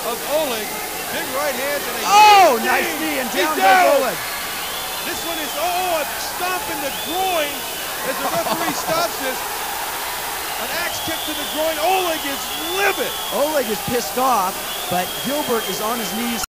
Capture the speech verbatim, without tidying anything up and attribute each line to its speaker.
Speaker 1: of Oleg. Big right hand and a
Speaker 2: Oh,
Speaker 1: knee.
Speaker 2: nice knee, and down
Speaker 1: He's
Speaker 2: goes
Speaker 1: down.
Speaker 2: Oleg.
Speaker 1: This one is, oh, a stomp in the groin as the referee stops this. An axe kick to the groin. Oleg is livid.
Speaker 2: Oleg is pissed off, but Gilbert is on his knees